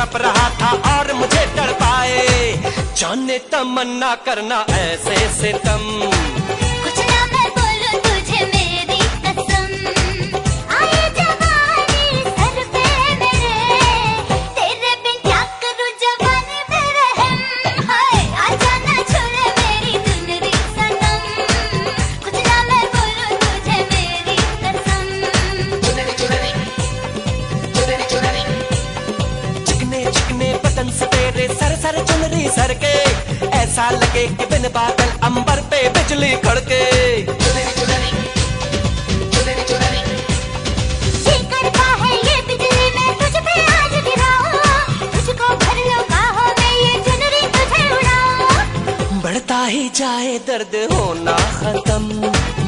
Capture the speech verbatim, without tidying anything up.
तड़प रहा था और मुझे तड़पाए। जाने तमन्ना करना ऐसे सितम, कुछ ना मैं बोलूं तुझे मेरी कसम। आए जवानी सर पे मेरे, तेरे बिन क्या करूं जवानी मेरे हम। हाय आजा ना छोड़े मेरी दुनरी सनम, कुछ ना मैं बोलूं तुझे मेरी कसम। चिकने चिकने बदन से तेरे सर सर चुनरी सर के, ऐसा लगे कि बिन बादल अंबर पे बिजली कड़के। जी करता है ये बिजली मैं तुझ पे आज गिराऊं, तुझको भर लो बाहों में ये चुनरी तुझे उड़ाऊं। बढ़ता ही जाए दर्द होना खत्म।